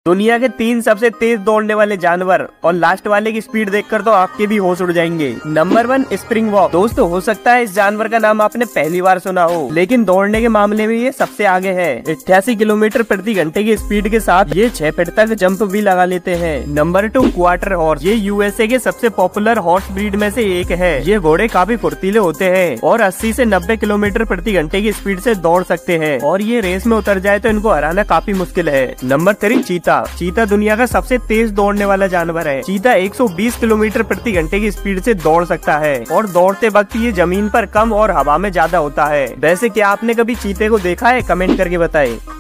दुनिया के 3 सबसे तेज दौड़ने वाले जानवर और लास्ट वाले की स्पीड देखकर तो आपके भी होश उड़ जाएंगे। Number 1 springbok. दोस्तों हो सकता है इस जानवर का नाम आपने पहली बार सुना हो, लेकिन दौड़ने के मामले में ये सबसे आगे है। 88 किलोमीटर प्रति घंटे की स्पीड के साथ ये 6 फीट तक जंप भी लगा लेते हैं। Number 2 quarter horse. ये यूएसए के सबसे पॉपुलर हॉर्स ब्रीड में से एक है। ये घोड़े काफी फुर्तीले होते हैं और 80 से 90 किलोमीटर प्रति घंटे की स्पीड से दौड़ सकते हैं और ये रेस में उतर जाए तो इनको हराना काफी मुश्किल है। नंबर 3 चीता दुनिया का सबसे तेज दौड़ने वाला जानवर है। चीता 120 किलोमीटर प्रति घंटे की स्पीड से दौड़ सकता है और दौड़ते वक्त ये जमीन पर कम और हवा में ज्यादा होता है। वैसे क्या आपने कभी चीते को देखा है? कमेंट करके बताएं।